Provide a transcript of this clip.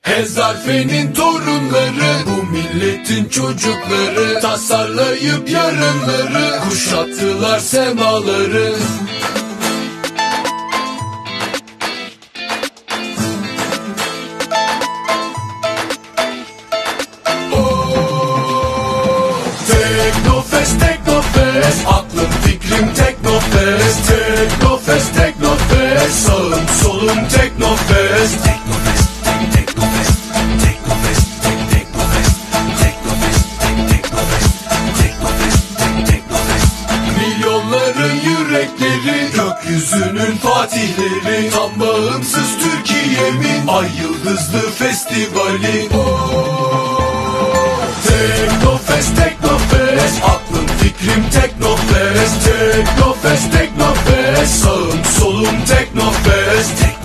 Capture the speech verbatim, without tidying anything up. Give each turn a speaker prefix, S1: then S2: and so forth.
S1: Hezarfe'nin torunları, bu milletin çocukları, tasarlayıp yarınları, kuşattılar semaları. Teknofest, Teknofest, aklım fikrim Teknofest. Teknofest, Teknofest, sağım solum Teknofest. Teknofest, Teknofest, Teknofest, Teknofest, Teknofest, Teknofest, Teknofest, Teknofest. Milyonların yürekleri, gökyüzünün fatihleri, tam bağımsız Türkiye'min ay yıldızlı festivali. Teknofest, Teknofest, aklım fikrim Teknofest. Teknofest, Teknofest, sağım solum Teknofest.